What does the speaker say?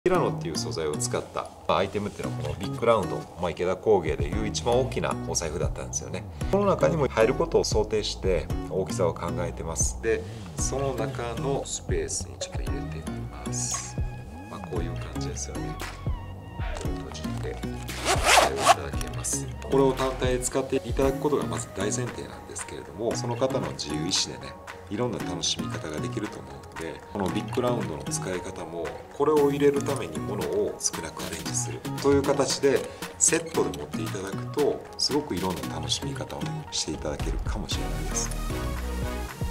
ティラノっていう素材を使ったアイテムっていうのはこのビッグラウンド、池田工芸でいう一番大きなお財布だったんですよね。この中にも入ることを想定して大きさを考えてます。でその中のスペースにちょっと入れてみます。こういう感じですよね。閉じて使用いただけます。これを単体で使っていただくことがまず大前提なんですけれども、その方の自由意志でね、いろんな楽しみ方ができると思うので、このビッグラウンドの使い方もこれを入れるためにものを少なくアレンジするという形でセットで持っていただくと、すごくいろんな楽しみ方をしていただけるかもしれないです。